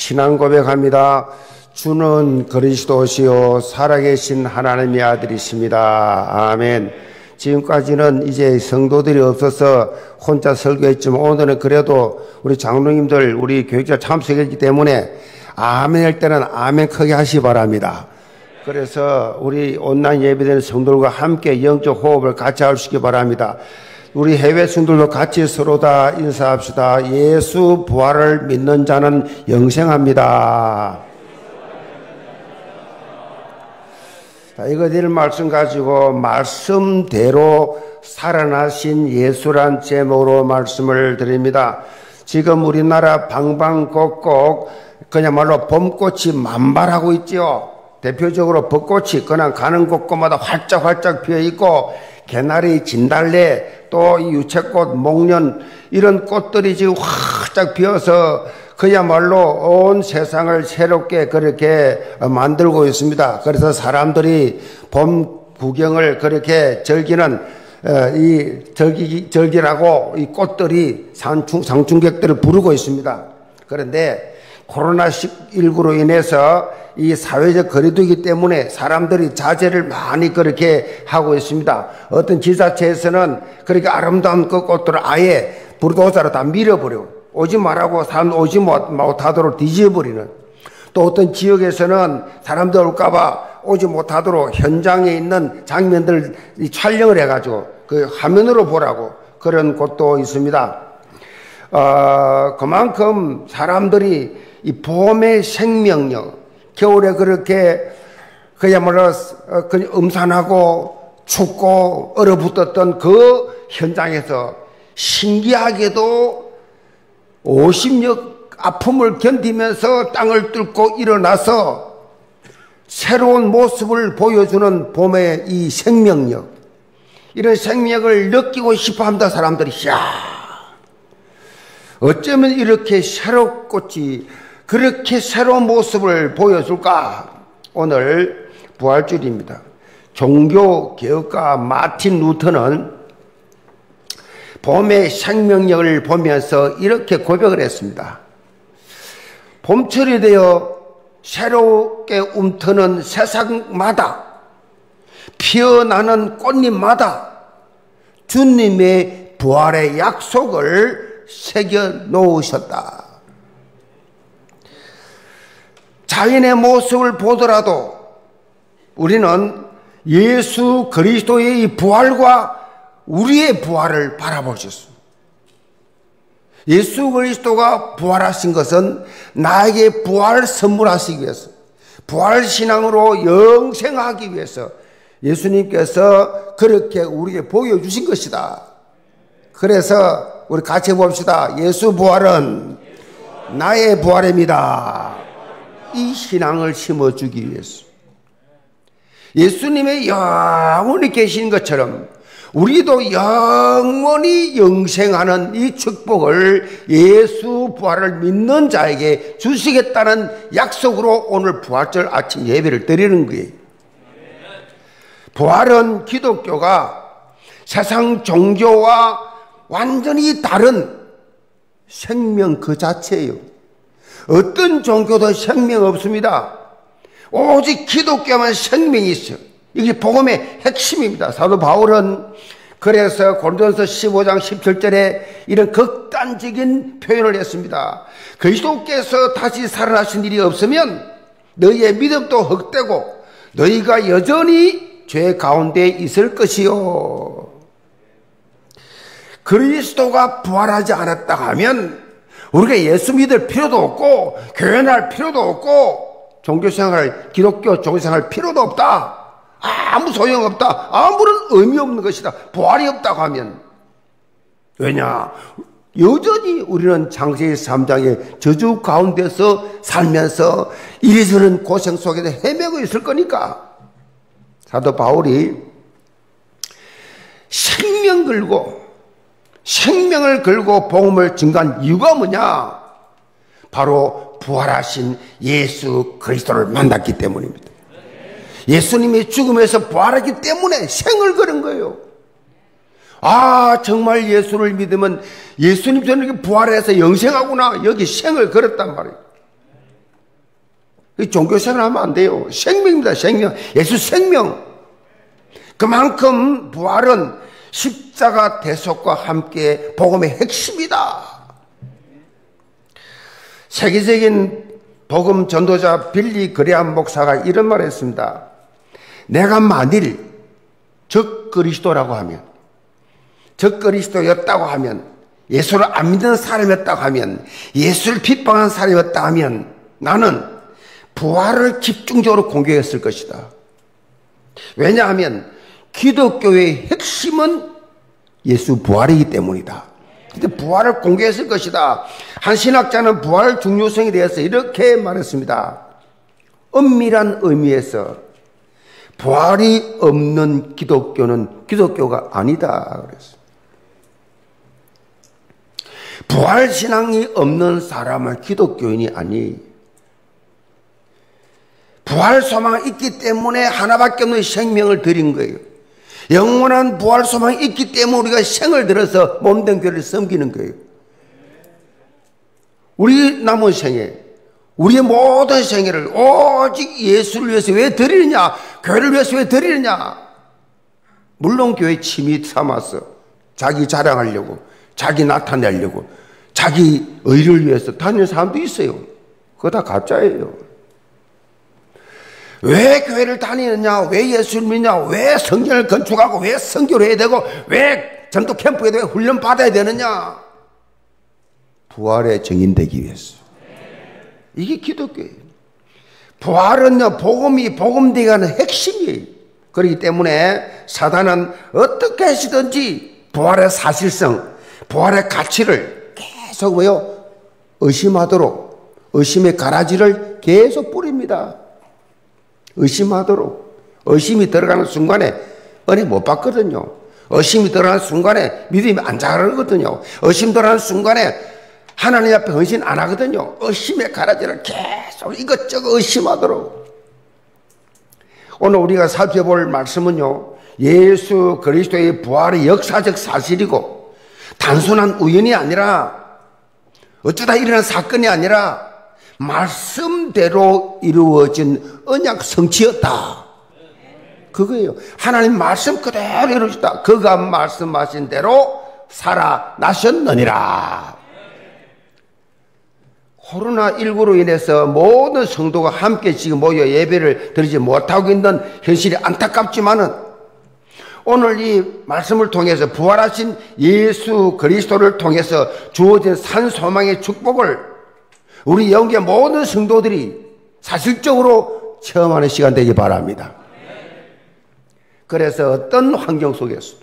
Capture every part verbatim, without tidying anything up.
신앙 고백합니다. 주는 그리스도시요 살아계신 하나님의 아들이십니다. 아멘. 지금까지는 이제 성도들이 없어서 혼자 설교했지만 오늘은 그래도 우리 장로님들, 우리 교육자 참석했기 때문에 아멘 할 때는 아멘 크게 하시기 바랍니다. 그래서 우리 온라인 예배되는 성도들과 함께 영적 호흡을 같이 할 수 있기 바랍니다. 우리 해외 성도들도 같이 서로 다 인사합시다. 예수 부활을 믿는 자는 영생합니다. 자, 이거 드릴 말씀 가지고 말씀대로 살아나신 예수란 제목으로 말씀을 드립니다. 지금 우리나라 방방곡곡 그야말로 봄꽃이 만발하고 있지요. 대표적으로 벚꽃이 그냥 가는 곳곳마다 활짝활짝 피어있고 개나리, 진달래, 또 이 유채꽃, 목련 이런 꽃들이 지금 활짝 피어서 그야말로 온 세상을 새롭게 그렇게 만들고 있습니다. 그래서 사람들이 봄 구경을 그렇게 즐기는 이 즐기, 즐기라고 이 꽃들이 상충, 상충객들을 부르고 있습니다. 그런데 코로나 십구로 인해서 이 사회적 거리두기 때문에 사람들이 자제를 많이 그렇게 하고 있습니다. 어떤 지자체에서는 그렇게 아름다운 그 꽃들을 아예 불도저로 다 밀어버려 오지 말라고 사람 오지 못하도록 뒤집어버리는, 또 어떤 지역에서는 사람들 올까봐 오지 못하도록 현장에 있는 장면들 촬영을 해가지고 그 화면으로 보라고 그런 곳도 있습니다. 어, 그만큼 사람들이 이 봄의 생명력, 겨울에 그렇게 그야말로 음산하고 춥고 얼어붙었던 그 현장에서 신기하게도 오십력 아픔을 견디면서 땅을 뚫고 일어나서 새로운 모습을 보여주는 봄의 이 생명력, 이런 생명력을 느끼고 싶어 합니다. 사람들이. 야, 어쩌면 이렇게 새롭꽃이 그렇게 새로운 모습을 보여줄까? 오늘 부활주일입니다. 종교개혁가 마틴 루터는 봄의 생명력을 보면서 이렇게 고백을 했습니다. 봄철이 되어 새롭게 움트는 세상마다, 피어나는 꽃잎마다 주님의 부활의 약속을 새겨 놓으셨다. 자연의 모습을 보더라도 우리는 예수 그리스도의 이 부활과 우리의 부활을 바라볼 수 있습니다. 예수 그리스도가 부활하신 것은 나에게 부활을 선물하시기 위해서, 부활신앙으로 영생하기 위해서 예수님께서 그렇게 우리에게 보여주신 것이다. 그래서 우리 같이 봅시다. 예수 부활은 나의 부활입니다. 이 신앙을 심어주기 위해서 예수님의 영원히 계신 것처럼 우리도 영원히 영생하는 이 축복을 예수 부활을 믿는 자에게 주시겠다는 약속으로 오늘 부활절 아침 예배를 드리는 거예요. 부활은 기독교가 세상 종교와 완전히 다른 생명 그 자체예요. 어떤 종교도 생명 없습니다. 오직 기독교만 생명이 있어요. 이게 복음의 핵심입니다. 사도 바울은 그래서 고린도전서 십오장 십칠절에 이런 극단적인 표현을 했습니다. 그리스도께서 다시 살아나신 일이 없으면 너희의 믿음도 헛되고 너희가 여전히 죄 가운데 있을 것이요. 그리스도가 부활하지 않았다 하면 우리가 예수 믿을 필요도 없고 교회 날 필요도 없고 종교생활, 기독교 종교생활 필요도 없다. 아무 소용없다. 아무런 의미 없는 것이다. 부활이 없다고 하면. 왜냐? 여전히 우리는 창세기 삼장의 저주 가운데서 살면서 이리저리 고생 속에서 헤매고 있을 거니까. 사도 바울이 생명 걸고 생명을 걸고 복음을 증거한 이유가 뭐냐? 바로 부활하신 예수 그리스도를 만났기 때문입니다. 예수님이 죽음에서 부활하기 때문에 생을 걸은 거예요. 아, 정말 예수를 믿으면 예수님 저녁에 부활해서 영생하구나. 여기 생을 걸었단 말이에요. 종교생활 하면 안 돼요. 생명입니다. 생명. 예수 생명. 그만큼 부활은 십자가 대속과 함께 복음의 핵심이다. 세계적인 복음 전도자 빌리 그레함 목사가 이런 말을 했습니다. 내가 만일 적 그리스도라고 하면, 적 그리스도였다고 하면, 예수를 안 믿는 사람이었다고 하면, 예수를 핍박한 사람이었다 하면 나는 부활을 집중적으로 공격했을 것이다. 왜냐하면 기독교의 핵심은 예수 부활이기 때문이다. 근데 부활을 공개했을 것이다. 한 신학자는 부활 중요성에 대해서 이렇게 말했습니다. 엄밀한 의미에서 부활이 없는 기독교는 기독교가 아니다 그랬어요. 부활 신앙이 없는 사람은 기독교인이 아니. 부활 소망이 있기 때문에 하나밖에 없는 생명을 드린 거예요. 영원한 부활 소망이 있기 때문에 우리가 생을 들어서 몸된 교회를 섬기는 거예요. 우리 남은 생애, 우리의 모든 생애를 오직 예수를 위해서 왜 드리느냐? 교회를 위해서 왜 드리느냐? 물론 교회 취미 삼아서 자기 자랑하려고, 자기 나타내려고, 자기 의를 위해서 다니는 사람도 있어요. 그거 다 가짜예요. 왜 교회를 다니느냐? 왜 예수를 믿냐? 왜 성전을 건축하고 왜 선교를 해야 되고 왜 전도 캠프에 왜 훈련 받아야 되느냐? 부활에 정인되기 위해서. 이게 기독교예요. 부활은요, 복음이 복음되게 하는 핵심이에요. 그렇기 때문에 사단은 어떻게 하시든지 부활의 사실성, 부활의 가치를 계속 뭐요? 의심하도록, 의심의 가라지를 계속 뿌립니다. 의심하도록. 의심이 들어가는 순간에 은혜 못 받거든요. 의심이 들어가는 순간에 믿음이 안 자라거든요. 의심 들어가는 순간에 하나님 앞에 헌신 안 하거든요. 의심의 가라지를 계속 이것저것 의심하도록. 오늘 우리가 살펴볼 말씀은요, 예수 그리스도의 부활의 역사적 사실이고 단순한 우연이 아니라 어쩌다 일어난 사건이 아니라 말씀대로 이루어진 언약 성취였다. 그거예요. 하나님 말씀 그대로 이루어졌다. 그가 말씀하신 대로 살아나셨느니라. 코로나십구로 인해서 모든 성도가 함께 지금 모여 예배를 드리지 못하고 있는 현실이 안타깝지만은 오늘 이 말씀을 통해서 부활하신 예수 그리스도를 통해서 주어진 산소망의 축복을 우리 영계 모든 성도들이 사실적으로 체험하는 시간 되기 바랍니다. 그래서 어떤 환경 속에서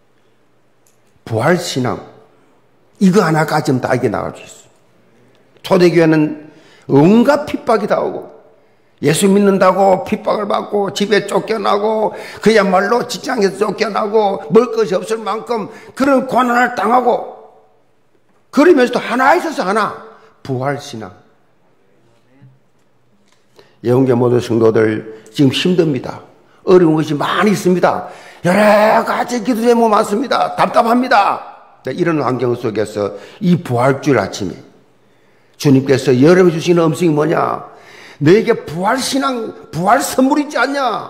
부활신앙 이거 하나까지는 다 이게 나갈 수 있어요. 초대교회는 온갖 핍박이 다 오고 예수 믿는다고 핍박을 받고 집에 쫓겨나고 그야말로 직장에서 쫓겨나고 먹을 것이 없을 만큼 그런 고난을 당하고 그러면서도 하나 있어서 하나 부활신앙. 영계 모든 성도들 지금 힘듭니다. 어려운 것이 많이 있습니다. 여러 가지 기도 제목 많습니다. 답답합니다. 이런 환경 속에서 이 부활주일 아침에 주님께서 여러분 주시는 음성이 뭐냐? 너에게 부활신앙, 부활 선물 있지 않냐?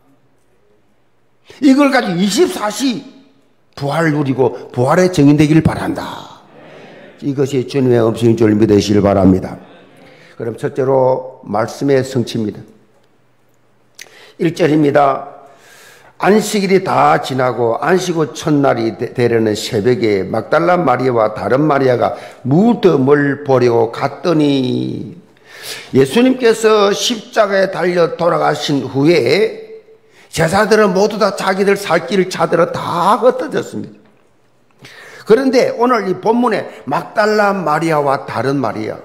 이걸 가지고 이십사 시 부활을 누리고 부활에 정인되기를 바란다. 이것이 주님의 음성인 줄 믿으시길 바랍니다. 그럼 첫째로 말씀의 성취입니다. 일 절입니다. 안식일이 다 지나고 안식 후 첫날이 되려는 새벽에 막달라 마리아와 다른 마리아가 무덤을 보려고 갔더니 예수님께서 십자가에 달려 돌아가신 후에 제자들은 모두 다 자기들 살 길을 찾으러 다 흩어졌습니다. 그런데 오늘 이 본문에 막달라 마리아와 다른 마리아,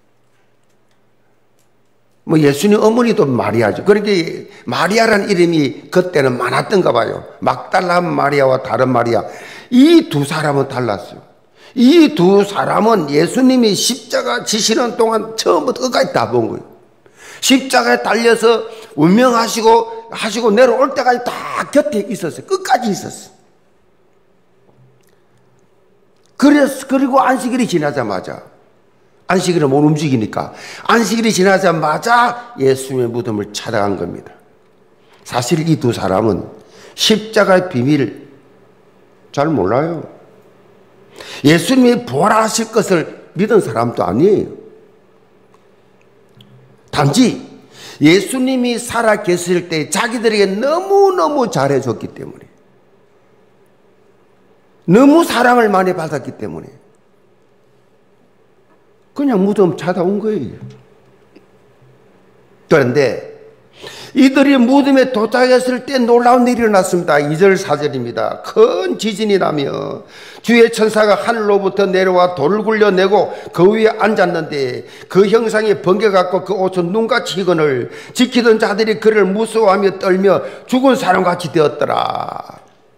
뭐 예수님 어머니도 마리아죠. 그러니까 마리아라는 이름이 그때는 많았던가 봐요. 막달라 마리아와 다른 마리아. 이 두 사람은 달랐어요. 이 두 사람은 예수님이 십자가 지시는 동안 처음부터 끝까지 다 본 거예요. 십자가에 달려서 운명하시고 하시고 내려올 때까지 다 곁에 있었어요. 끝까지 있었어요. 그래서 그리고 안식일이 지나자마자 안식일을 못 움직이니까 안식일이 지나자마자 예수님의 무덤을 찾아간 겁니다. 사실 이 두 사람은 십자가의 비밀을 잘 몰라요. 예수님이 부활하실 것을 믿은 사람도 아니에요. 단지 예수님이 살아 계실 때 자기들에게 너무너무 잘해줬기 때문에, 너무 사랑을 많이 받았기 때문에 그냥 무덤 찾아온 거예요. 그런데 이들이 무덤에 도착했을 때 놀라운 일이 일어났습니다. 이 절 사 절입니다. 큰 지진이 나며 주의 천사가 하늘로부터 내려와 돌을 굴려내고 그 위에 앉았는데 그 형상이 번개같고 그 옷은 눈같이 희건을 지키던 자들이 그를 무서워하며 떨며 죽은 사람같이 되었더라.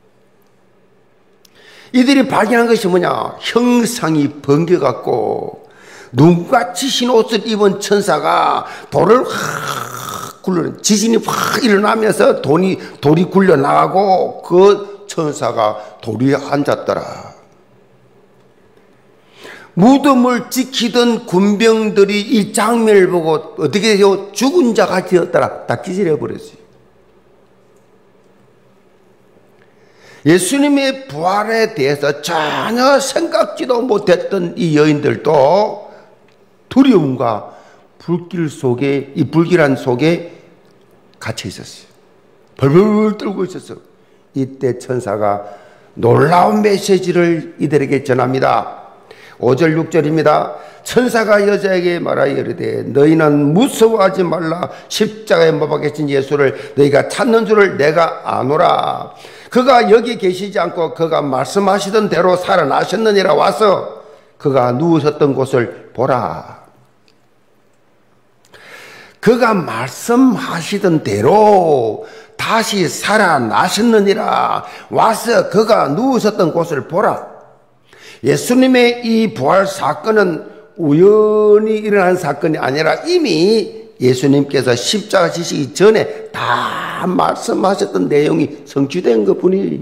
이들이 발견한 것이 뭐냐? 형상이 번개같고 눈같이 흰 옷을 입은 천사가 돌을 확 굴려, 지진이 확 일어나면서 돌이, 돌이 굴려 나가고 그 천사가 돌 위에 앉았더라. 무덤을 지키던 군병들이 이 장면을 보고 어떻게 해요? 죽은 자가 되었더라. 다 기절해 버렸어요. 예수님의 부활에 대해서 전혀 생각지도 못했던 이 여인들도 두려움과 불길 속에, 이 불길한 속에 갇혀 있었어요. 벌벌 떨고 있었어요. 이때 천사가 놀라운 메시지를 이들에게 전합니다. 오 절 육 절입니다. 천사가 여자에게 말하여 이르되 너희는 무서워하지 말라. 십자가에 못 박히신 예수를 너희가 찾는 줄을 내가 아노라. 그가 여기 계시지 않고 그가 말씀하시던 대로 살아나셨느니라. 와서 그가 누우셨던 곳을 보라. 그가 말씀하시던 대로 다시 살아나셨느니라. 와서 그가 누우셨던 곳을 보라. 예수님의 이 부활 사건은 우연히 일어난 사건이 아니라 이미 예수님께서 십자가 지시기 전에 다 말씀하셨던 내용이 성취된 것뿐이에요.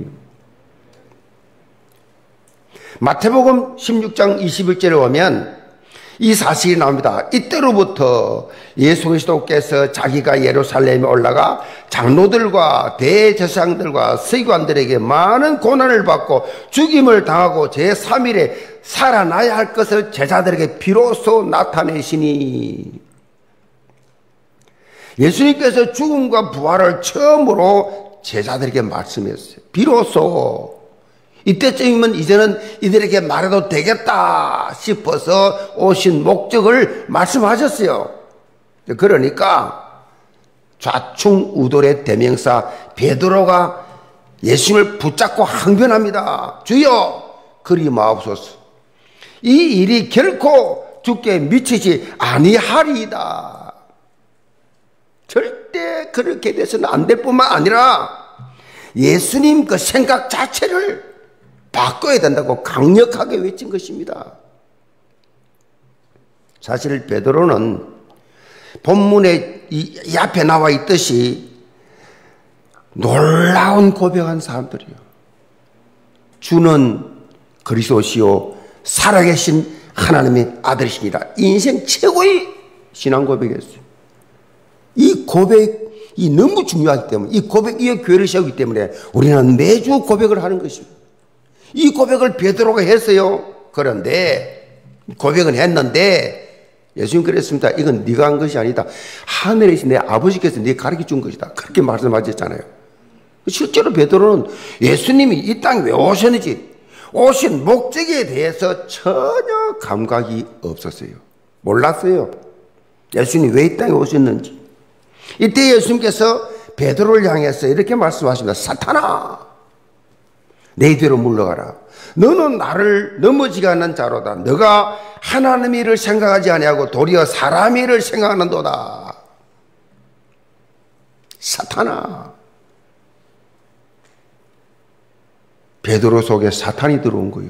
마태복음 십육 장 이십일 절에 보면 이 사실이 나옵니다. 이때로부터 예수 그리스도께서 자기가 예루살렘에 올라가 장로들과 대제사장들과 서기관들에게 많은 고난을 받고 죽임을 당하고 제삼 일에 살아나야 할 것을 제자들에게 비로소 나타내시니, 예수님께서 죽음과 부활을 처음으로 제자들에게 말씀했어요. 비로소. 이때쯤이면 이제는 이들에게 말해도 되겠다 싶어서 오신 목적을 말씀하셨어요. 그러니까 좌충우돌의 대명사 베드로가 예수님을 붙잡고 항변합니다. 주여 그리 마옵소서. 이 일이 결코 주께 미치지 아니하리이다. 절대 그렇게 돼서는 안 될 뿐만 아니라 예수님 그 생각 자체를 바꿔야 된다고 강력하게 외친 것입니다. 사실 베드로는 본문에 이, 이 앞에 나와 있듯이 놀라운 고백한 사람들이에요. 주는 그리스도시요 살아계신 하나님의 아들이십니다. 인생 최고의 신앙 고백이었어요. 이 고백이 너무 중요하기 때문에, 이 고백 위에 교회를 세우기 때문에 우리는 매주 고백을 하는 것입니다. 이 고백을 베드로가 했어요. 그런데 고백은 했는데 예수님 그랬습니다. 이건 네가 한 것이 아니다. 하늘에 계신 내 아버지께서 네게 가르쳐 준 것이다. 그렇게 말씀하셨잖아요. 실제로 베드로는 예수님이 이 땅에 왜 오셨는지, 오신 목적에 대해서 전혀 감각이 없었어요. 몰랐어요. 예수님이 왜 이 땅에 오셨는지. 이때 예수님께서 베드로를 향해서 이렇게 말씀하십니다. 사탄아, 내 뒤로 물러가라. 너는 나를 넘어지게 하는 자로다. 너가 하나님의 일을 생각하지 아니하고 도리어 사람의 일을 생각하는도다. 사탄아. 베드로 속에 사탄이 들어온 거예요.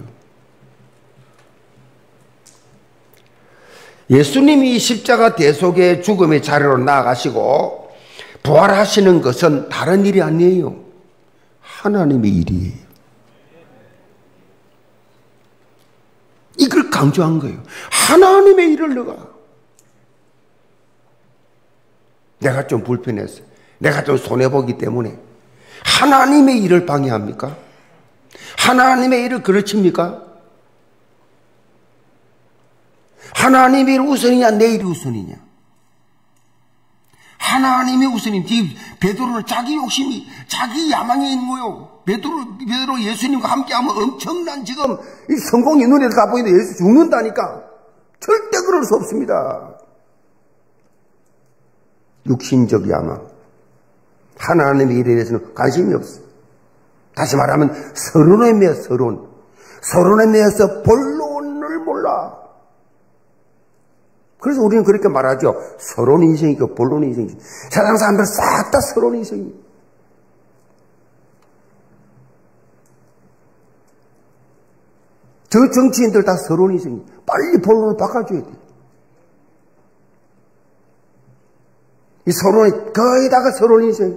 예수님이 십자가 대속의 죽음의 자리로 나아가시고 부활하시는 것은 다른 일이 아니에요. 하나님의 일이에요. 이걸 강조한 거예요. 하나님의 일을 너가. 내가 좀 불편했어. 내가 좀 손해보기 때문에 하나님의 일을 방해합니까? 하나님의 일을 그르칩니까? 하나님의 일 우선이냐 내 일이 우선이냐? 하나님의 우선임. 지금 베드로는 자기 욕심이 자기 야망이 있는 거예요. 베드로, 베드로 예수님과 함께하면 엄청난 지금 이 성공이 눈에 다 보이는데 예수 죽는다니까. 절대 그럴 수 없습니다. 육신적 야망. 하나님의 일에 대해서는 관심이 없어요. 다시 말하면 서론에 매여 서론. 서론에 매여서 본론을 몰라. 그래서 우리는 그렇게 말하죠. 서론 인생이고 본론 인생이죠. 세상 사람들 싹 다 서론 인생이에요. 저 정치인들 다 서론 인생이에요. 빨리 본론을 바꿔줘야 돼요. 이 서론이 거의 다가 서론 인생.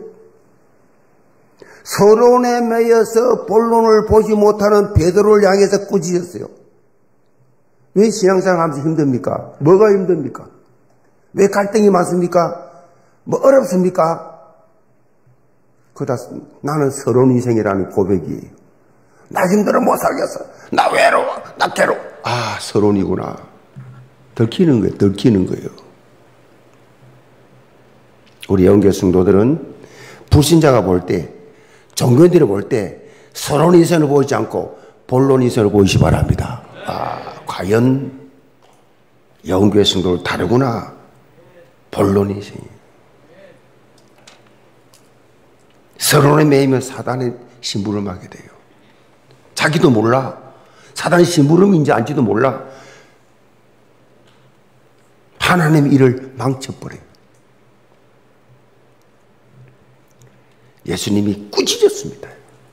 서론에 매여서 본론을 보지 못하는 베드로를 향해서 꾸짖었어요. 왜 신앙생활 하면서 힘듭니까? 뭐가 힘듭니까? 왜 갈등이 많습니까? 뭐 어렵습니까? 그다 나는 서론 인생이라는 고백이에요. 나 힘들어 못 살겠어. 나 외로워. 나 괴로워. 아, 서론이구나. 들키는 거예요. 들키는 거예요. 우리 영계 성도들은 불신자가 볼 때, 종교인들이 볼 때 서론 인생을 보이지 않고 본론 인생을 보이시 바랍니다. 아, 과연 영계 성도는 다르구나. 본론 인생이. 서론에 매이면 사단의 심부름하게 돼요. 자기도 몰라. 사단의 심부름인지 아닌지도 몰라. 하나님의 일을 망쳐버려요. 예수님이 꾸짖었습니다.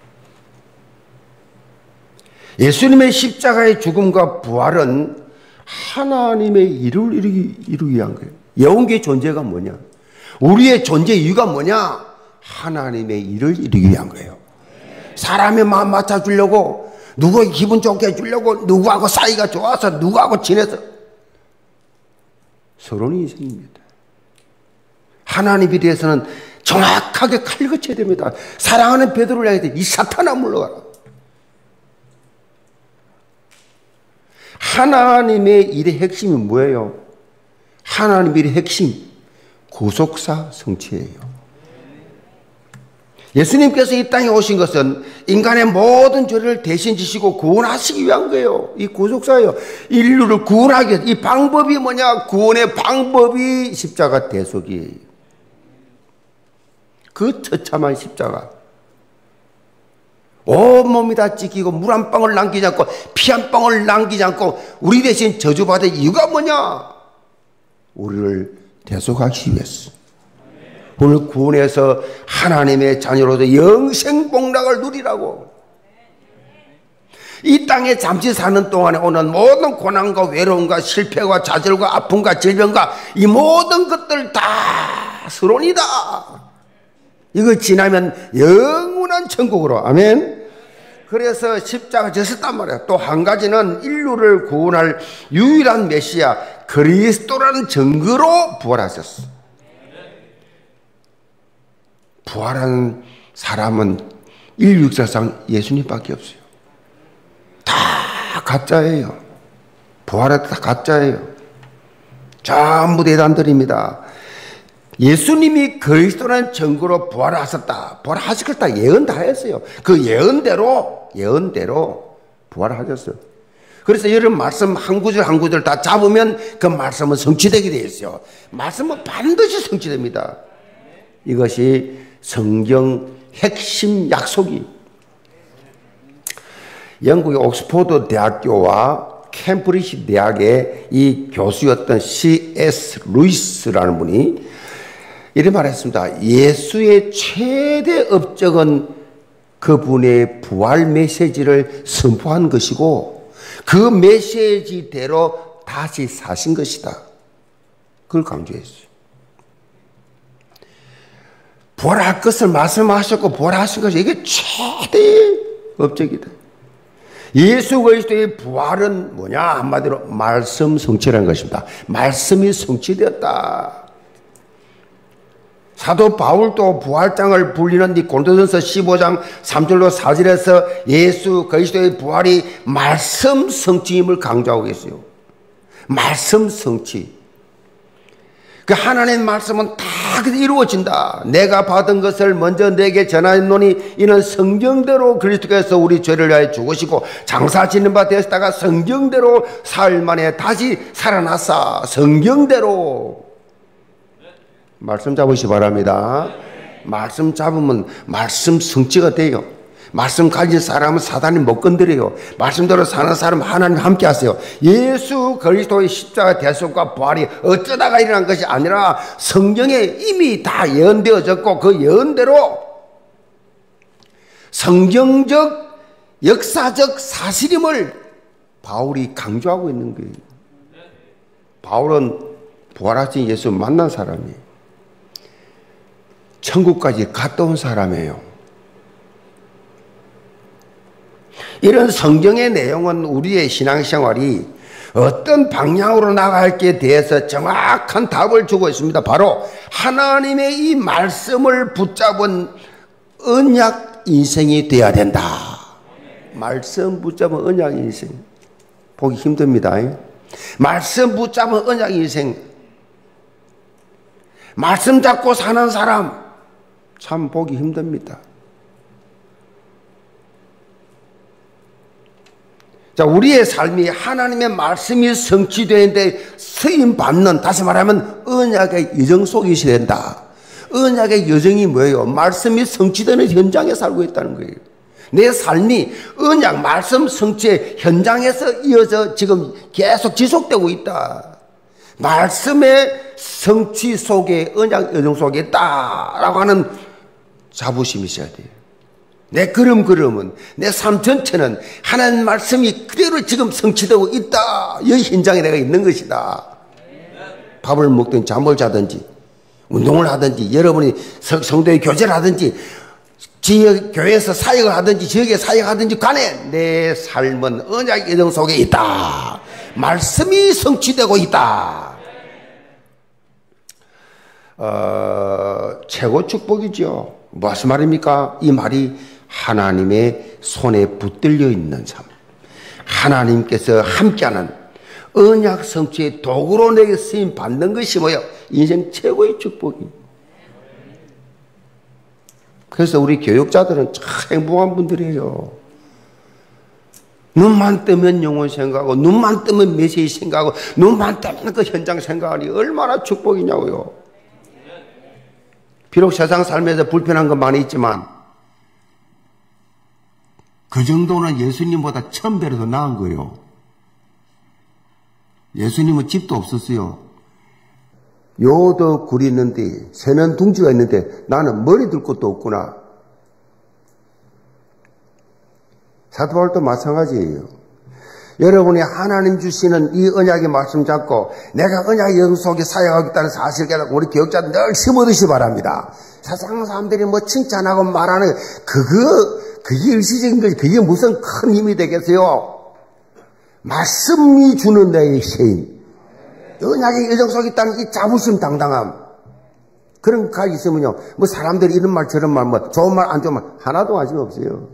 예수님의 십자가의 죽음과 부활은 하나님의 일을 이루기, 이루기 위한 거예요. 영계의 존재가 뭐냐? 우리의 존재 이유가 뭐냐? 하나님의 일을 이루기 위한 거예요. 사람의 마음 맞춰주려고, 누구에게 기분 좋게 해주려고, 누구하고 사이가 좋아서, 누구하고 친해서. 서론이 인생입니다. 하나님에 대해서는 정확하게 칼거쳐야 됩니다. 사랑하는 베드로를 향해서 이 사탄아 물러가라. 하나님의 일의 핵심이 뭐예요? 하나님의 일의 핵심, 구속사 성취예요. 예수님께서 이 땅에 오신 것은 인간의 모든 죄를 대신 지시고 구원하시기 위한 거예요. 이 구속사예요. 인류를 구원하기 위해서. 이 방법이 뭐냐? 구원의 방법이 십자가 대속이에요. 그 처참한 십자가. 온몸이 다 찢기고 물 한 방울 남기지 않고 피 한 방울 남기지 않고 우리 대신 저주받을 이유가 뭐냐? 우리를 대속하기 위해서. 오늘 구원해서 하나님의 자녀로서 영생복락을 누리라고. 이 땅에 잠시 사는 동안에 오는 모든 고난과 외로움과 실패와 좌절과 아픔과 질병과 이 모든 것들 다 서론이다. 이거 지나면 영원한 천국으로. 아멘. 그래서 십자가 졌었단 말이야. 또 한 가지는 인류를 구원할 유일한 메시아 그리스도라는 증거로 부활하셨어. 부활한 사람은 인류 역사상 예수님밖에 없어요. 다 가짜예요. 부활한 다 가짜예요. 전부 대단들입니다. 예수님이 그리스도라는 증거로 부활하셨다. 부활하실 걸 다 예언 다 했어요. 그 예언대로, 예언대로 부활하셨어요. 그래서 이런 말씀 한 구절 한 구절 다 잡으면 그 말씀은 성취되게 되어 있어요. 말씀은 반드시 성취됩니다. 이것이 성경 핵심 약속이. 영국의 옥스포드 대학교와 캠브리지 대학의 이 교수였던 씨 에스 루이스라는 분이 이런 말을 했습니다. 예수의 최대 업적은 그분의 부활 메시지를 선포한 것이고 그 메시지대로 다시 사신 것이다. 그걸 강조했어요. 부활할 것을 말씀하셨고 부활하신 것이 이게 최대의 업적이다. 예수 그리스도의 부활은 뭐냐? 한마디로 말씀 성취라는 것입니다. 말씀이 성취되었다. 사도 바울도 부활장을 불리는 이 고린도전서 십오 장 삼 절로 사 절에서 예수 그리스도의 부활이 말씀 성취임을 강조하고 있어요. 말씀 성취. 그 하나님의 말씀은 다 이루어진다. 내가 받은 것을 먼저 내게 전하노니 이는 성경대로 그리스도께서 우리 죄를 위하여 죽으시고 장사 지는 바 되었다가 성경대로 사흘 만에 다시 살아났사. 성경대로. 말씀 잡으시 바랍니다. 말씀 잡으면 말씀 성취가 돼요. 말씀 가진 사람은 사단이 못 건드려요. 말씀대로 사는 사람 하나님 함께 하세요. 예수 그리스도의 십자가 대속과 부활이 어쩌다가 일어난 것이 아니라 성경에 이미 다 예언되어졌고 그 예언대로 성경적 역사적 사실임을 바울이 강조하고 있는 거예요. 바울은 부활하신 예수 만난 사람이에요. 천국까지 갔다 온 사람이에요. 이런 성경의 내용은 우리의 신앙생활이 어떤 방향으로 나갈지에 대해서 정확한 답을 주고 있습니다. 바로 하나님의 이 말씀을 붙잡은 언약 인생이 되어야 된다. 말씀 붙잡은 언약 인생. 보기 힘듭니다. 말씀 붙잡은 언약 인생. 말씀 잡고 사는 사람 참 보기 힘듭니다. 자, 우리의 삶이 하나님의 말씀이 성취되는데 쓰임 받는, 다시 말하면 언약의 여정 속에 있어야 된다. 언약의 여정이 뭐예요? 말씀이 성취되는 현장에 살고 있다는 거예요. 내 삶이 언약 말씀 성취의 현장에서 이어져 지금 계속 지속되고 있다. 말씀의 성취 속에, 언약 여정 속에 있다라고 하는 자부심이 있어야 돼요. 내 걸음걸음은, 내 삶 전체는 하나님 말씀이 그대로 지금 성취되고 있다. 이 현장에 내가 있는 것이다. 밥을 먹든지 잠을 자든지 운동을 하든지 여러분이 성도의 교제를 하든지 지역 교회에서 사역을 하든지 지역에 사역하든지 간에 내 삶은 언약 여정 속에 있다. 말씀이 성취되고 있다. 어, 최고 축복이죠. 무슨 말입니까? 이 말이 하나님의 손에 붙들려 있는 삶, 하나님께서 함께하는 언약 성취의 도구로 내게 쓰임 받는 것이 뭐예요? 인생 최고의 축복이. 그래서 우리 교육자들은 참 행복한 분들이에요. 눈만 뜨면 영혼 생각하고 눈만 뜨면 메시지 생각하고 눈만 뜨면 그 현장 생각하니 얼마나 축복이냐고요. 비록 세상 삶에서 불편한 건 많이 있지만 그 정도는 예수님보다 천 배로 더 나은 거예요. 예수님은 집도 없었어요. 요도 굴이 있는데 세면 둥지가 있는데 나는 머리 들 곳도 없구나. 사도 바울도 마찬가지예요. 여러분이 하나님 주시는 이 언약의 말씀 잡고 내가 언약의 영 속에 사역하겠다는 사실 깨닫고 우리 교육자들 늘 심어두시 바랍니다. 세상 사람들이 뭐 칭찬하고 말하는 그거 그게 일시적인 거지. 그게 무슨 큰 힘이 되겠어요? 말씀이 주는 내의 힘. 언약의 여정 속에 있다는 이 자부심 당당함. 그런 거 있으면요. 뭐 사람들이 이런 말 저런 말 뭐 좋은 말 안 좋은 말 하나도 관심 없어요.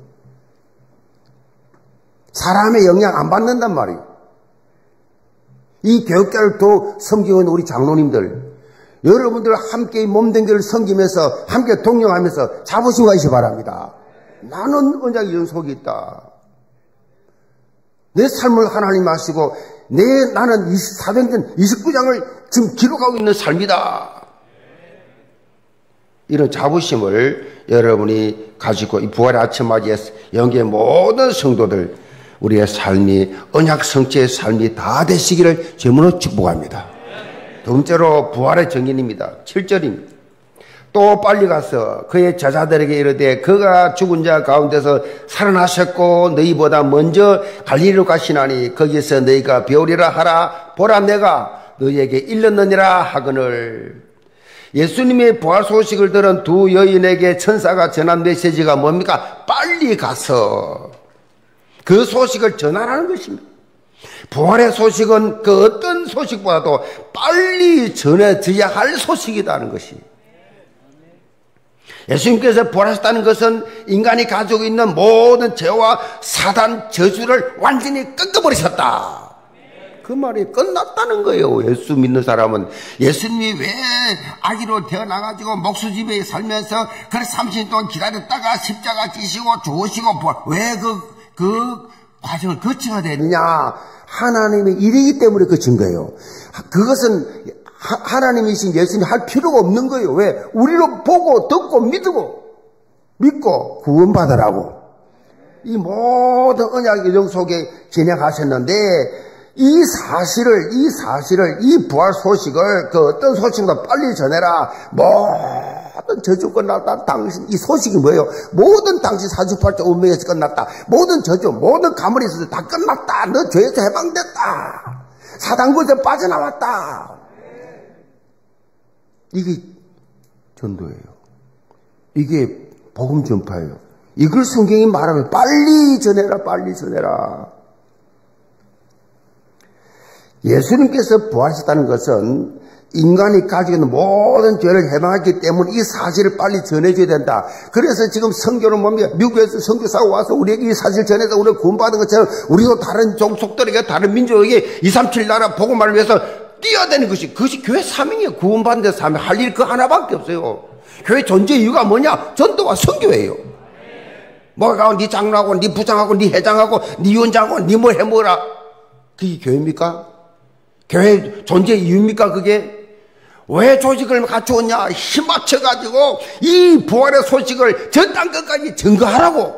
사람의 영향 안 받는단 말이에요. 이 교육자를 더 섬기고 있는 우리 장로님들, 여러분들 함께 몸된 길을 섬기면서 함께 동행하면서 자부심과 있시 바랍니다. 나는 언약의 영 속에 있다. 내 삶을 하나님 아시고 내 나는 사도행전 이십구 장을 지금 기록하고 있는 삶이다. 이런 자부심을 여러분이 가지고 이 부활의 아침 맞이해서 영계의 모든 성도들 우리의 삶이 언약 성취의 삶이 다 되시기를 주님으로 축복합니다. 두 번째로 부활의 정인입니다. 칠 절입니다. 또 빨리 가서 그의 제자들에게 이르되 그가 죽은 자 가운데서 살아나셨고 너희보다 먼저 갈릴리로 가시나니 거기서 너희가 배우리라 하라. 보라 내가 너희에게 일렀느니라 하거늘. 예수님의 부활 소식을 들은 두 여인에게 천사가 전한 메시지가 뭡니까? 빨리 가서. 그 소식을 전하라는 것입니다. 부활의 소식은 그 어떤 소식보다도 빨리 전해져야 할 소식이라는 것입니다. 예수님께서 부활하셨다는 것은 인간이 가지고 있는 모든 죄와 사단 저주를 완전히 끊어버리셨다. 그 말이 끝났다는 거예요. 예수 믿는 사람은. 예수님이 왜 아기로 태어나가지고 목수집에 살면서 그래 삼십 년 동안 기다렸다가 십자가 지시고 죽으시고 부활, 왜 그, 그 과정을 거쳐야 되느냐. 하나님의 일이기 때문에 거친 거예요. 그것은 하, 하나님이신 예수님이 할 필요가 없는 거예요. 왜? 우리로 보고 듣고 믿고 믿고 구원받으라고 이 모든 언약 여정 속에 진행하셨는데, 이 사실을 이 사실을 이 부활 소식을 그 어떤 소식보다 빨리 전해라. 모든 저주 끝났다. 당신 이 소식이 뭐예요? 모든 당신 사십팔 조 운명에서 끝났다. 모든 저주 모든 가물에 있어서 다 끝났다. 너 죄에서 해방됐다. 사단구에서 빠져나왔다. 이게 전도예요. 이게 복음 전파예요. 이걸 성경이 말하면 빨리 전해라, 빨리 전해라. 예수님께서 부활하셨다는 것은 인간이 가지고 있는 모든 죄를 해방했기 때문에 이 사실을 빨리 전해줘야 된다. 그래서 지금 선교는 뭡니까? 미국에서 선교사가 와서 우리에게 이 사실을 전해서 우리가 구원받은 것처럼 우리도 다른 종속들에게, 다른 민족에게 이삼칠 나라 복음을 위해서 뛰어다니는 것이, 그것이 교회 사명이에요. 구원받는 데 사명. 할 일 그 하나밖에 없어요. 교회 존재 이유가 뭐냐? 전도와 선교예요. 뭐가 네 장로하고 네 부장하고 네 회장하고 네 위원장하고 네 뭐 해먹어라. 그게 교회입니까? 교회 존재 이유입니까? 그게 왜 조직을 갖추었냐? 힘맞춰가지고 이 부활의 소식을 전 땅 끝까지 증거하라고.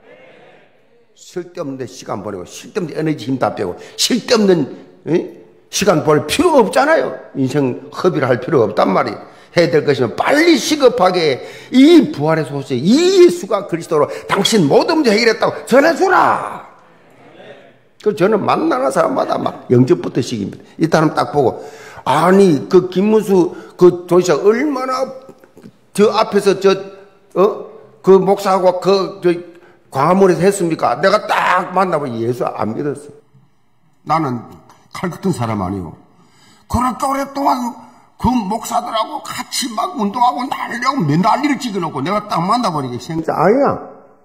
쓸데없는 시간 보내고 쓸데없는 에너지 힘 다 빼고 쓸데없는 에? 시간 볼 필요가 없잖아요. 인생 허비를 할 필요가 없단 말이에요. 해야 될 것이면 빨리 시급하게 이 부활의 소식, 이 예수가 그리스도로 당신 모든 문제 해결했다고 전해주라. 그 저는 만나는 사람마다 막 영접부터 시킵니다. 이 사람 딱 보고, 아니 그 김문수 그 도시가 얼마나 저 앞에서 저 어 그 목사하고 그 저 광화문에서 했습니까? 내가 딱 만나보니 예수 안 믿었어. 나는 칼 같은 사람 아니고. 그렇게 오랫동안 그 목사들하고 같이 막 운동하고 난리하고 난리를 찍어놓고 내가 딱 만나보니까 진짜 아니야.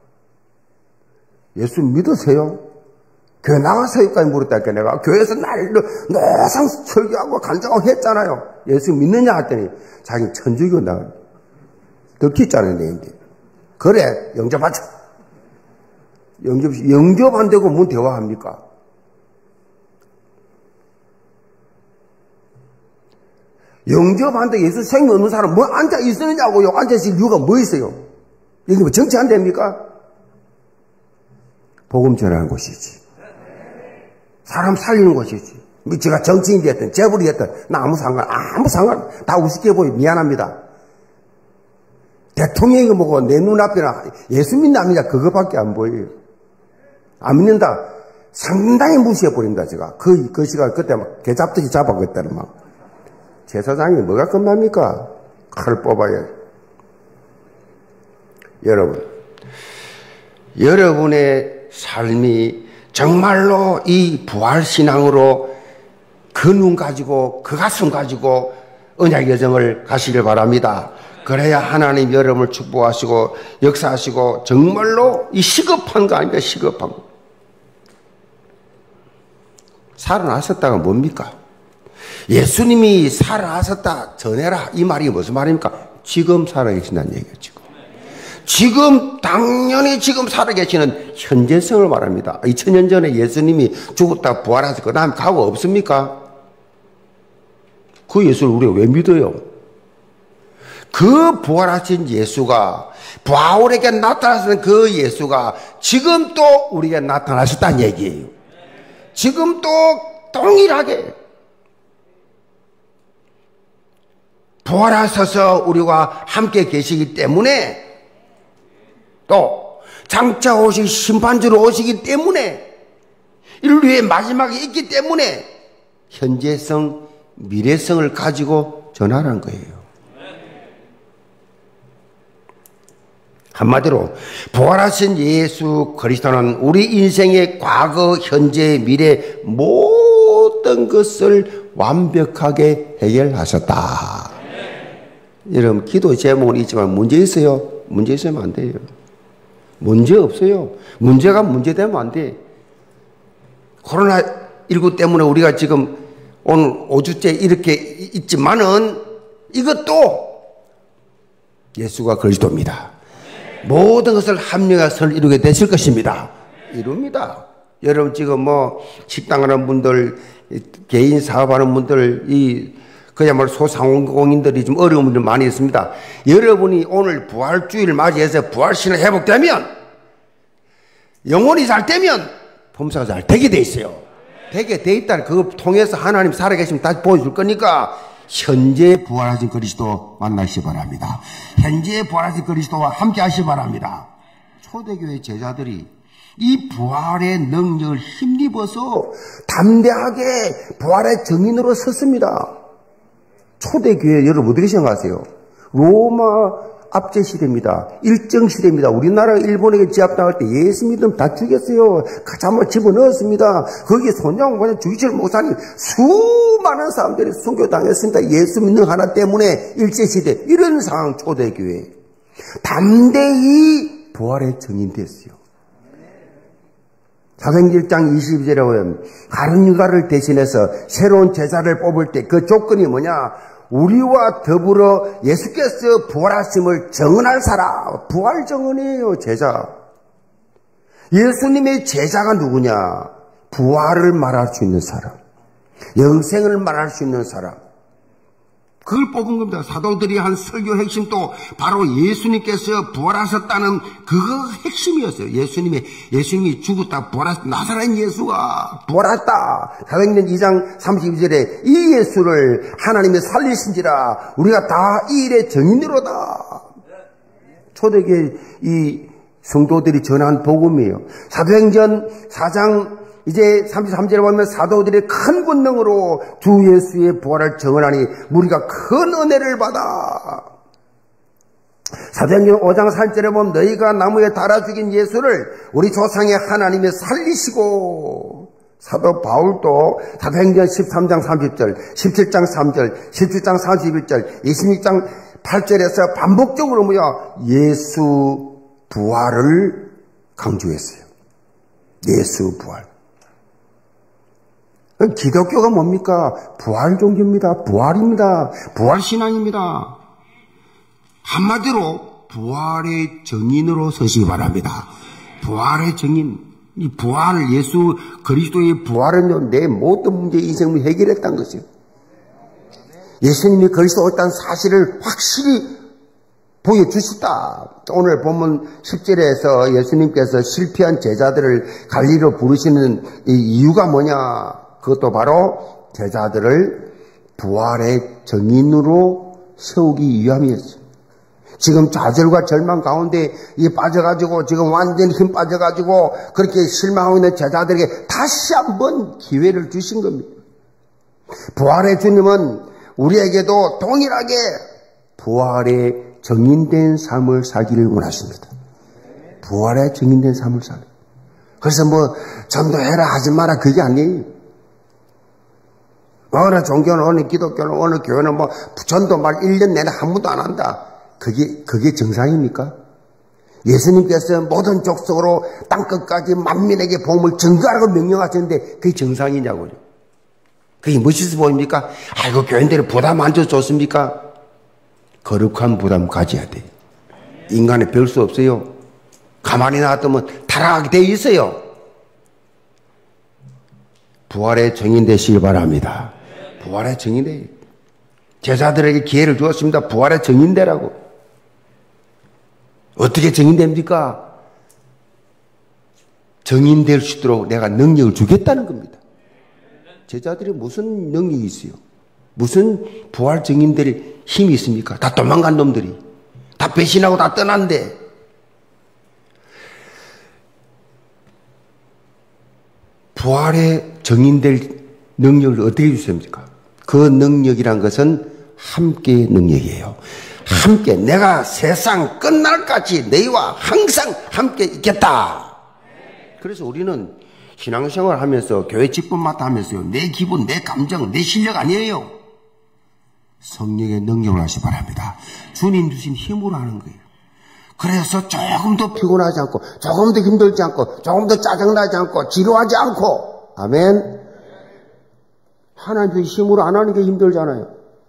예수 믿으세요? 교회 나가서까지 물었다니까. 내가 교회에서 날로 노상 설교하고 간증하고 했잖아요. 예수 믿느냐 했더니 자기 천주교 나 듣겠잖아요. 내인데 그래 영접하자. 영접 영접 안 되고 뭔 대화합니까? 영접 안 되고 예수 생명 없는 사람 뭐 앉아 있으느냐고요. 앉아 있을 이유가 뭐 있어요? 여기 뭐 정치 안 됩니까? 복음 전하는 곳이지. 사람 살리는 곳이지. 제가 정치인이 됐든 재벌이 됐든 나 아무 상관 아무 상관 다 우습게 보이 미안합니다. 대통령이 뭐고 내 눈앞에나 예수 믿는 안 믿냐 그거밖에 안 보여요. 안 믿는다 상당히 무시해버린다. 제가 그, 그 시간 그때 막 개잡듯이 잡아겠다는 막 제사장이 뭐가 끝납니까? 칼을 뽑아야. 여러분 여러분의 삶이 정말로 이 부활신앙으로 그 눈 가지고 그 가슴 가지고 언약 여정을 가시길 바랍니다. 그래야 하나님 여러분을 축복하시고 역사하시고 정말로 이 시급한 거 아닙니까? 시급한 거. 살아나셨다가 뭡니까? 예수님이 살아나셨다 전해라 이 말이 무슨 말입니까? 지금 살아계신다는 얘기예요. 지금. 지금 당연히 지금 살아계시는 현재성을 말합니다. 이천 년 전에 예수님이 죽었다 부활하셔서 그 다음 가고 없습니까? 그 예수를 우리가 왜 믿어요? 그 부활하신 예수가 바울에게 나타나신 그 예수가 지금 또 우리에게 나타나셨다는 얘기예요. 지금 또 동일하게 부활하셔서 우리와 함께 계시기 때문에 또 장차 오실 심판주로 오시기 때문에 인류의 마지막에 있기 때문에 현재성, 미래성을 가지고 전하라는 거예요. 한마디로 부활하신 예수 그리스도는 우리 인생의 과거, 현재, 미래 모든 것을 완벽하게 해결하셨다. 네. 여러분 기도 제목은 있지만 문제 있어요? 문제 있으면 안 돼요. 문제 없어요. 문제가 문제되면 안 돼. 코로나십구 때문에 우리가 지금 오늘 오 주째 이렇게 있지만은 이것도 예수가 그리스도입니다. 모든 것을 합력해서 이루게 되실 것입니다. 이룹니다. 여러분 지금 뭐 식당 하는 분들, 개인 사업하는 분들, 이 그야말로 소상공인들이 좀 어려운 분들 많이 있습니다. 여러분이 오늘 부활주의를 맞이해서 부활신을 회복되면, 영혼이 잘 되면 범사가 잘 되게 돼 있어요. 되게 돼 있다. 그거 통해서 하나님 살아계시면 다시 보여줄 거니까 현재 부활하신 그리스도 만나시기 바랍니다. 현재 부활하신 그리스도와 함께 하시기 바랍니다. 초대교회 제자들이 이 부활의 능력을 힘입어서 담대하게 부활의 증인으로 섰습니다. 초대교회 여러분 어떻게 생각하세요? 로마 압제 시대입니다. 일정 시대입니다. 우리나라 일본에게 제압당할 때 예수 믿음 다 죽였어요. 가자마 집어넣었습니다. 거기에 손양반의 주기철 목사님 수많은 사람들이 순교당했습니다. 예수 믿는 하나 때문에 일제시대 이런 상황. 초대교회 담대히 부활의 증인됐어요. 사도행전 일 장 이십이 절에 보면 다른 유다를 대신해서 새로운 제자를 뽑을 때 그 조건이 뭐냐? 우리와 더불어 예수께서 부활하심을 증언할 사람. 부활 증언이에요. 제자. 예수님의 제자가 누구냐? 부활을 말할 수 있는 사람, 영생을 말할 수 있는 사람, 그걸 뽑은 겁니다. 사도들이 한 설교 핵심도 바로 예수님께서 부활하셨다는 그거 핵심이었어요. 예수님이, 예수님이 죽었다 부활하셨다. 나사렛 예수가 부활했다. 사도행전 이 장 삼십이 절에 이 예수를 하나님이 살리신지라 우리가 다 이 일의 증인으로다. 초대교회 이 성도들이 전한 복음이에요. 사도행전 사 장 이제 삼십삼 절에 보면 사도들의 큰 권능으로 주 예수의 부활을 증언하니 우리가 큰 은혜를 받아. 사도행전 오 장 사 절에 보면 너희가 나무에 달아 죽인 예수를 우리 조상의 하나님이 살리시고. 사도 바울도 사도행전 십삼 장 삼십 절, 십칠 장 삼 절, 십칠 장 삼십일 절, 이십육 장 팔 절에서 반복적으로 뭐야? 예수 부활을 강조했어요. 예수 부활. 기독교가 뭡니까? 부활 종교입니다. 부활입니다. 부활 신앙입니다. 한마디로 부활의 증인으로 서시기 바랍니다. 부활의 증인. 이 부활, 예수 그리스도의 부활은요, 내 모든 문제 인생을 해결했다는 것이에요. 예수님이 그리스도였다는 사실을 확실히 보여주시다. 오늘 본문 십 절에서 예수님께서 실패한 제자들을 갈리로 부르시는 이 이유가 뭐냐? 그것도 바로 제자들을 부활의 증인으로 세우기 위함이었어요. 지금 좌절과 절망 가운데 이 빠져가지고 지금 완전히 힘 빠져가지고 그렇게 실망하고 있는 제자들에게 다시 한번 기회를 주신 겁니다. 부활의 주님은 우리에게도 동일하게 부활의 증인된 삶을 살기를 원하십니다. 부활의 증인된 삶을 살기. 그래서 뭐 전도해라 하지 마라 그게 아니에요. 어느 종교는, 어느 기독교는, 어느 교회는 뭐 전도 말 일 년 내내 한 번도 안 한다. 그게, 그게 정상입니까? 예수님께서 모든 족속으로 땅끝까지 만민에게 복음을 전가하라고 명령하셨는데 그게 정상이냐고요. 그게 멋있어 보입니까? 아이고, 교인들이 부담 안 줘도 좋습니까? 거룩한 부담 가져야 돼. 인간의 별 수 없어요. 가만히 놔두면 타락하게 돼 있어요. 부활의 증인 되시길 바랍니다. 부활의 증인돼. 제자들에게 기회를 주었습니다. 부활의 증인되라고. 어떻게 증인됩니까? 증인될 수 있도록 내가 능력을 주겠다는 겁니다. 제자들이 무슨 능력이 있어요? 무슨 부활 증인될 힘이 있습니까? 다 도망간 놈들이. 다 배신하고 다 떠난데. 부활의 증인될 능력을 어떻게 주십니까? 그 능력이란 것은 함께의 능력이에요. 함께 내가 세상 끝날까지 너희와 항상 함께 있겠다. 그래서 우리는 신앙생활 하면서 교회 직분마다 하면서요, 내 기분, 내 감정, 내 실력 아니에요. 성령의 능력을 하시 바랍니다. 주님 주신 힘으로 하는 거예요. 그래서 조금도 피곤하지 않고, 조금도 힘들지 않고, 조금도 짜증나지 않고, 지루하지 않고, 아멘. 하나님의 힘으로 안 하는 게 힘들잖아요.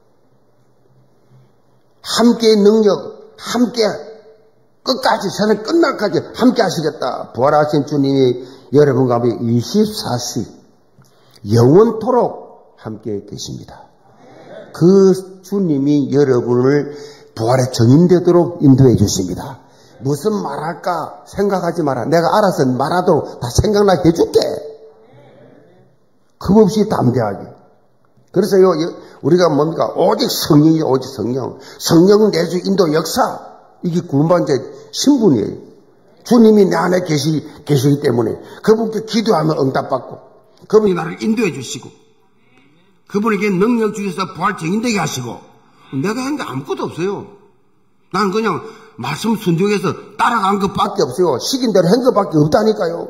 함께의 능력, 함께 끝까지, 세상 끝날까지 함께 하시겠다. 부활하신 주님이 여러분과 함께 이십사 시 영원토록 함께 계십니다. 그 주님이 여러분을 부활의 정인되도록 인도해 주십니다. 무슨 말할까 생각하지 마라. 내가 알아서 말하도록 다 생각나게 해줄게. 겁없이 담대하게. 그래서요, 우리가 뭡니까? 오직 성령이 오직 성령. 성령 내주 인도 역사. 이게 구원받은 자의 신분이에요. 주님이 내 안에 계시, 계시기 때문에 그분께 기도하면 응답받고, 그분이 나를 인도해 주시고, 그분에게 능력 주셔서 부활 정인되게 하시고, 내가 한 게 아무것도 없어요. 나는 그냥 말씀 순종해서 따라간 것밖에 없어요. 시킨 대로 한 것밖에 없다니까요.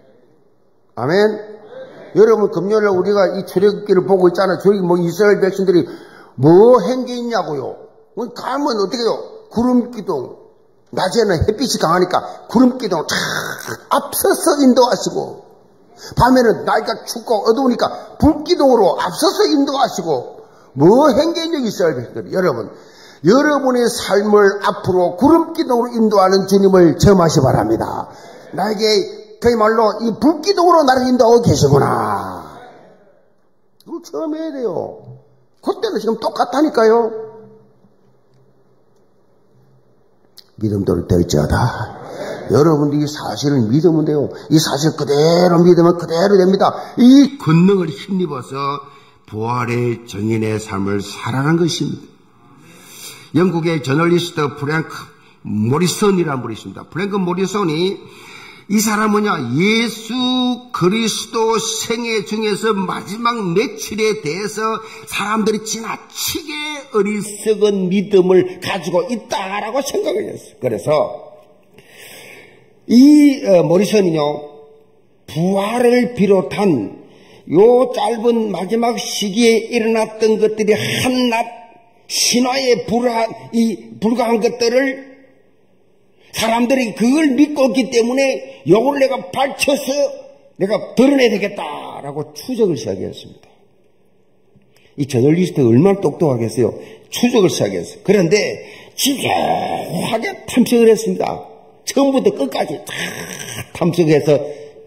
아멘. 여러분, 금요일에 우리가 이 출애굽기를 보고 있잖아요. 저기 뭐 이스라엘 백성들이 뭐 한 게 있냐고요. 가면 어떻게 해요? 구름기둥. 낮에는 햇빛이 강하니까 구름기둥 쫙 앞서서 인도하시고, 밤에는 날씨가 춥고 어두우니까 불기둥으로 앞서서 인도하시고, 뭐 한 게 있는 이스라엘 백성들. 여러분, 여러분의 삶을 앞으로 구름기둥으로 인도하는 주님을 체험하시 바랍니다. 나에게 그야말로 이 불기둥으로 나를 인도하고 계시구나. 그걸 체험해야 돼요. 그때는 지금 똑같다니까요. 믿음대로 될지어다. 여러분들이 이 사실을 믿으면 돼요. 이 사실 그대로 믿으면 그대로 됩니다. 이 권능을 힘입어서 부활의 정인의 삶을 살아가는 것입니다. 영국의 저널리스트 프랭크 모리슨이라는 분이 있습니다. 프랭크 모리슨이 이 사람은요, 예수 그리스도 생애 중에서 마지막 며칠에 대해서 사람들이 지나치게 어리석은 믿음을 가지고 있다라고 생각을 했어요. 그래서 이 어, 모리슨이요, 부활을 비롯한 요 짧은 마지막 시기에 일어났던 것들이 한낱 신화에 불하, 이 불과한 것들을 사람들이 그걸 믿고 있기 때문에 요걸 내가 밝혀서 내가 드러내야 되겠다라고 추적을 시작했습니다. 이 저널리스트 얼마나 똑똑하겠어요. 추적을 시작했어요. 그런데 지겨하게 탐색을 했습니다. 처음부터 끝까지 다 탐색해서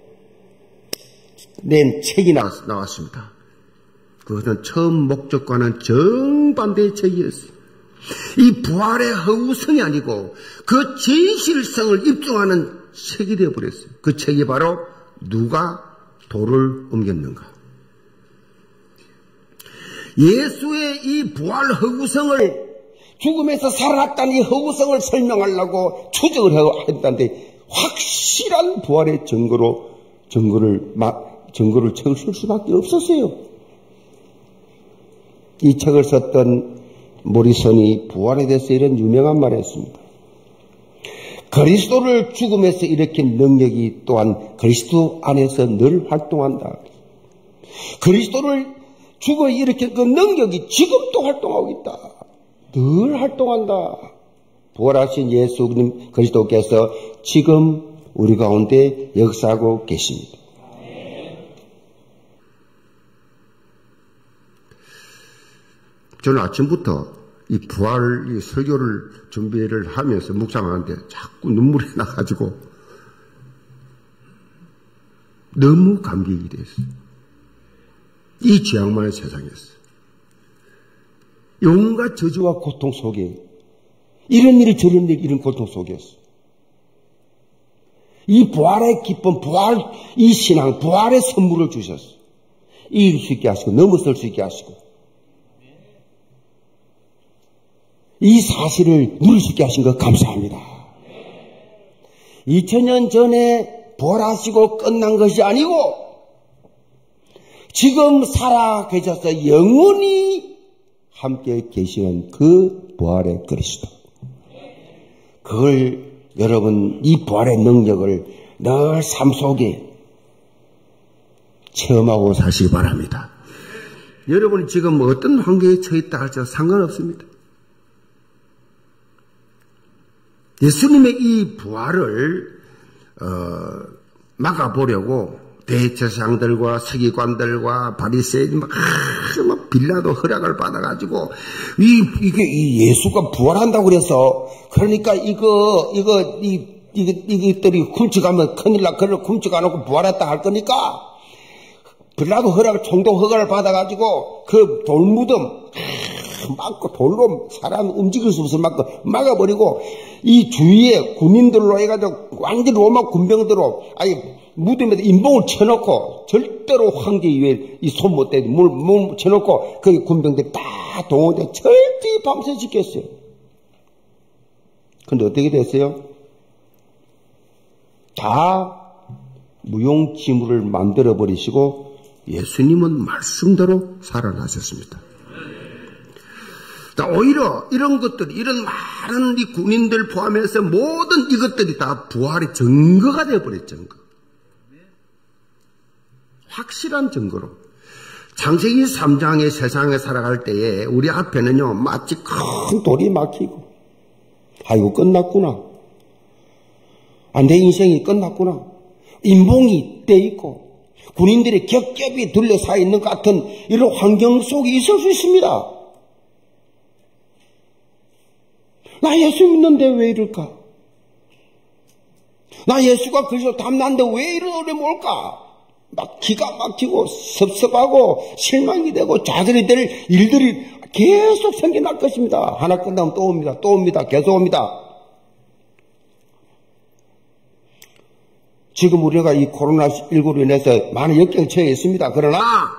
낸 책이 나왔습니다. 그것은 처음 목적과는 정반대의 책이었어요. 이 부활의 허구성이 아니고 그 진실성을 입증하는 책이 되어버렸어요. 그 책이 바로 누가 돌을 옮겼는가. 예수의 이 부활 허구성을, 죽음에서 살아났다는 이 허구성을 설명하려고 추적을 했다는데 확실한 부활의 증거로 증거를 증거를 책을 쓸 수밖에 없었어요. 이 책을 썼던 모리슨이 부활에 대해서 이런 유명한 말을 했습니다. 그리스도를 죽음에서 일으킨 능력이 또한 그리스도 안에서 늘 활동한다. 그리스도를 죽어 일으킨 그 능력이 지금도 활동하고 있다. 늘 활동한다. 부활하신 예수 그리스도께서 지금 우리 가운데 역사하고 계십니다. 저는 아침부터 이 부활 이 설교를 준비를 하면서 묵상하는데 자꾸 눈물이 나가지고 너무 감격이 됐어요. 이 지향만의 세상에서 온갖 저주와 고통 속에 이런 일 저런 일 이런 고통 속에서 이 부활의 기쁨, 부활 이 신앙, 부활의 선물을 주셨어요. 이길 수 있게 하시고 넘어설 수 있게 하시고 이 사실을 누릴 수 있게 하신 것 감사합니다. 이천 년 전에 부활하시고 끝난 것이 아니고 지금 살아 계셔서 영원히 함께 계시는 그 부활의 그리스도. 그걸 여러분 이 부활의 능력을 늘 삶 속에 체험하고 사시기 바랍니다. 여러분이 지금 어떤 환경에 처했다 할지라도 상관없습니다. 예수님의 이 부활을 어, 막아보려고 대제사장들과 서기관들과 바리새인 막, 막 빌라도 허락을 받아가지고 이 이게 이 예수가 부활한다고 그래서 그러니까 이거 이거 이 이거 이것들이 훔쳐가면 큰일 나. 그걸 훔쳐가놓고 부활했다 할 거니까 빌라도 허락을 총독 허가를 받아가지고 그 돌무덤 막고 돌로 사람 움직일 수 없어 막고 막아버리고 이 주위에 군인들로 해가지고 완전 로마 군병들로 아니 무덤에다 인봉을 쳐놓고 절대로 황제 이외에 이 손 못 대고 물, 물 쳐놓고 거기 군병들이 다 동원돼 철저히 밤새시켰어요. 근데 어떻게 됐어요? 다 무용지물을 만들어 버리시고 예수님은 말씀대로 살아나셨습니다. 오히려 이런 것들, 이런 많은 이 군인들 포함해서 모든 이것들이 다 부활의 증거가 되어버렸죠. 증거. 확실한 증거로. 창세기 삼 장의 세상에 살아갈 때에 우리 앞에는요, 마치 큰 돌이 막히고, 아이고, 끝났구나. 아, 내 인생이 끝났구나. 인봉이 떼 있고, 군인들이 겹겹이 둘러싸여 있는 것 같은 이런 환경 속에 있을 수 있습니다. 나 예수 믿는데 왜 이럴까? 나 예수가 그리스도 닮는데 왜 이런 어려움이 올까? 막 기가 막히고 섭섭하고 실망이 되고 좌절이 될 일들이 계속 생겨날 것입니다. 하나 끝나면 또 옵니다. 또 옵니다. 계속 옵니다. 지금 우리가 이 코로나십구로 인해서 많은 역경에 처해 있습니다. 그러나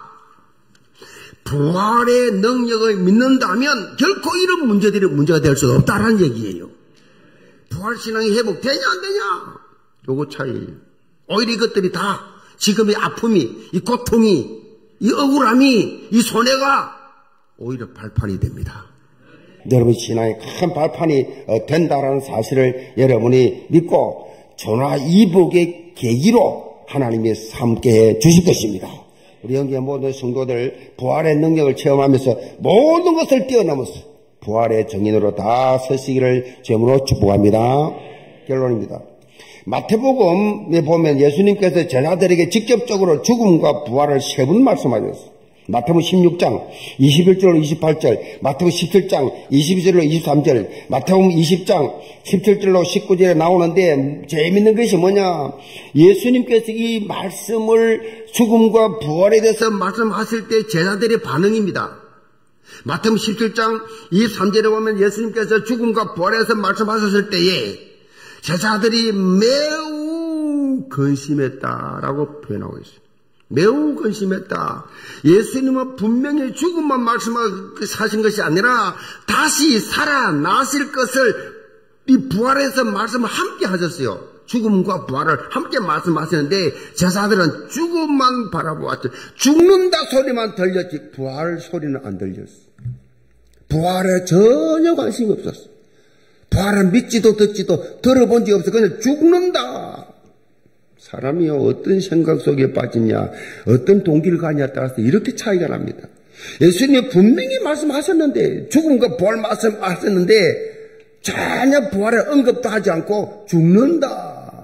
부활의 능력을 믿는다면 결코 이런 문제들이 문제가 될 수가 없다는 얘기예요. 부활신앙이 회복되냐 안 되냐? 요거 차이예요. 오히려 이것들이 다 지금의 아픔이, 이 고통이, 이 억울함이, 이 손해가 오히려 발판이 됩니다. 여러분 신앙이 큰 발판이 된다라는 사실을 여러분이 믿고 전화이복의 계기로 하나님이 삼게 해 주실 것입니다. 우리 여기에 모든 성도들 부활의 능력을 체험하면서 모든 것을 뛰어넘어서 부활의 정인으로 다 서시기를 주님으로 축복합니다. 결론입니다. 마태복음에 보면 예수님께서 제자들에게 직접적으로 죽음과 부활을 세 번 말씀하셨어요. 마태복음 십육 장 이십일 절로 이십팔 절, 마태복음 십칠 장 이십이 절로 이십삼 절, 마태복음 이십 장 십칠 절로 십구 절에 나오는데 재미있는 것이 뭐냐? 예수님께서 이 말씀을 죽음과 부활에 대해서 말씀하실 때 제자들의 반응입니다. 마태복음 십칠 장 이십삼 절에 보면 예수님께서 죽음과 부활에 대해서 말씀하셨을 때에 제자들이 매우 근심했다라고 표현하고 있어요. 매우 근심했다. 예수님은 분명히 죽음만 말씀하신 것이 아니라 다시 살아나실 것을 이 부활에서 말씀을 함께 하셨어요. 죽음과 부활을 함께 말씀하시는데 제자들은 죽음만 바라보았죠. 죽는다 소리만 들렸지 부활 소리는 안 들렸어. 부활에 전혀 관심이 없었어. 부활은 믿지도 듣지도 들어본 적이 없어. 그냥 죽는다. 사람이요 어떤 생각 속에 빠지냐 어떤 동기를 가냐에 따라서 이렇게 차이가 납니다. 예수님이 분명히 말씀하셨는데 죽음과 부활 말씀하셨는데 전혀 부활의 언급도 하지 않고 죽는다.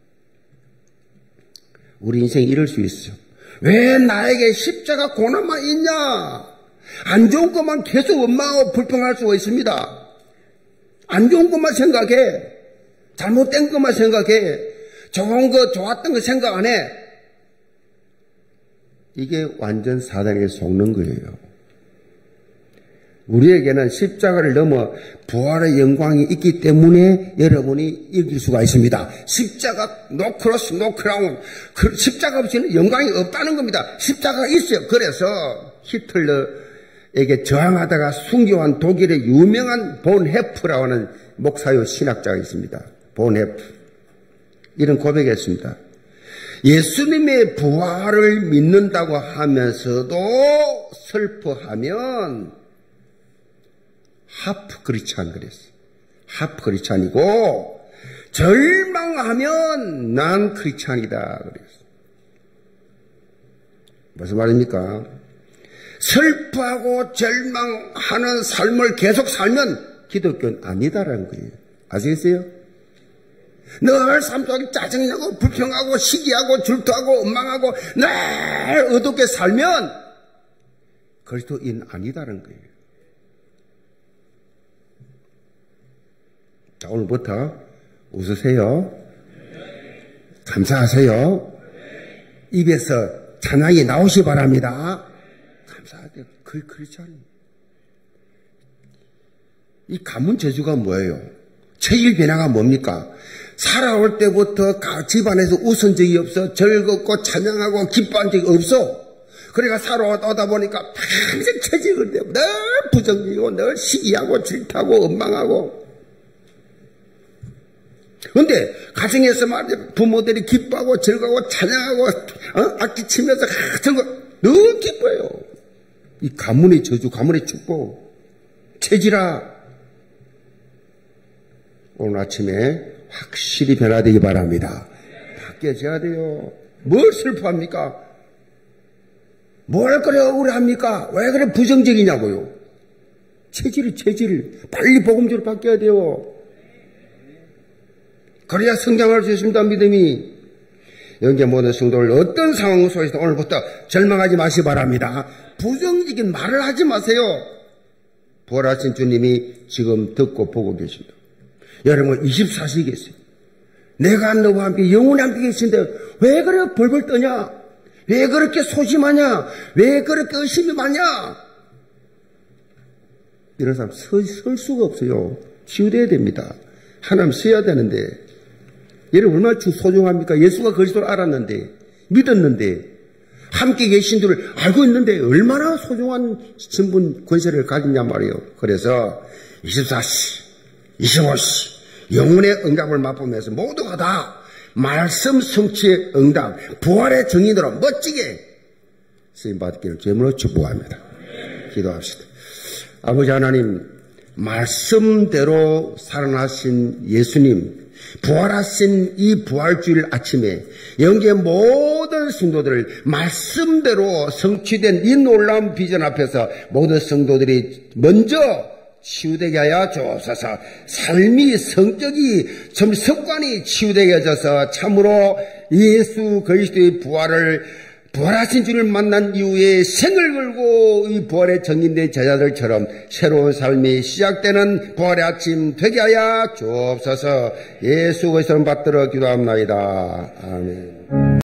우리 인생이 이럴 수 있어. 왜 나에게 십자가 고난만 있냐? 안 좋은 것만 계속 원망하고 불평할 수가 있습니다. 안 좋은 것만 생각해. 잘못된 것만 생각해. 좋은 거, 좋았던 거 생각 안 해. 이게 완전 사단에게 속는 거예요. 우리에게는 십자가를 넘어 부활의 영광이 있기 때문에 여러분이 이길 수가 있습니다. 십자가, no cross, no crown. 그 십자가 없이는 영광이 없다는 겁니다. 십자가가 있어요. 그래서 히틀러에게 저항하다가 순교한 독일의 유명한 본 헤프라고 하는 목사요 신학자가 있습니다. 본 헤프. 이런 고백했습니다. 예수님의 부활을 믿는다고 하면서도 슬퍼하면 하프 크리스찬 그랬어요. 하프 크리스찬이고 절망하면 난 크리스찬이다 그랬어요. 무슨 말입니까? 슬퍼하고 절망하는 삶을 계속 살면 기독교는 아니다라는 거예요. 아시겠어요? 늘 삶 속에 짜증나고 불평하고 시기하고 질투하고 원망하고 늘 어둡게 살면 그리스도인 아니다라는 거예요. 자, 오늘부터 웃으세요. 감사하세요. 입에서 찬양이 나오시 바랍니다. 감사하대요. 그, 그렇지 않아요. 이 가문 재주가 뭐예요? 체질 변화가 뭡니까? 살아올 때부터 집안에서 웃은 적이 없어. 즐겁고 찬양하고 기뻐한 적이 없어. 그러니까 살아오다 보니까 평생 체질을 내고 늘 부정적이고 늘 시기하고 질투하고 원망하고. 그런데 가정에서 말이야 부모들이 기뻐하고 즐거워 찬양하고 어? 악기 치면서 즐거 늘 기뻐요. 이 가문의 저주, 가문의 축복, 체질아. 오늘 아침에 확실히 변화되기 바랍니다. 바뀌어져야 돼요. 뭘 슬퍼합니까? 뭘 그래 억울합니까? 왜 그래 부정적이냐고요? 체질이 체질. 빨리 복음적으로 바뀌어야 돼요. 그래야 성장할 수 있습니다. 믿음이. 영계 모든 성도를 어떤 상황 속에서 오늘부터 절망하지 마시기 바랍니다. 부정적인 말을 하지 마세요. 부활하신 주님이 지금 듣고 보고 계십니다. 여러분 이십사 시에 계세요. 내가 너와 함께 영원히 함께 계신데 왜 그래 벌벌 떠냐? 왜 그렇게 소심하냐? 왜 그렇게 의심이 많냐? 이런 사람 서, 설 수가 없어요. 치유돼야 됩니다. 하나님 써야 되는데 여러분 얼마나 소중합니까? 예수가 그리스도를 알았는데 믿었는데 함께 계신 줄을 알고 있는데 얼마나 소중한 신분 권세를 가졌냐 말이에요. 그래서 이십사 시, 이십오 시 영혼의 응답을 맛보면서 모두가 다 말씀 성취의 응답, 부활의 증인으로 멋지게 쓰임받기를 주님으로 축복합니다. 기도합시다. 아버지 하나님, 말씀대로 살아나신 예수님, 부활하신 이 부활주일 아침에 영계 모든 성도들을 말씀대로 성취된 이 놀라운 비전 앞에서 모든 성도들이 먼저 치유되게 하여 주옵소서. 삶이 성격이 좀 습관이 치유되게 해져서 참으로 예수 그리스도의 부활을 부활하신 주를 만난 이후에 생을 걸고 이 부활의 정인된 제자들처럼 새로운 삶이 시작되는 부활의 아침 되게 하여 주옵소서. 예수 그리스도를 받들어 기도합나이다. 아멘.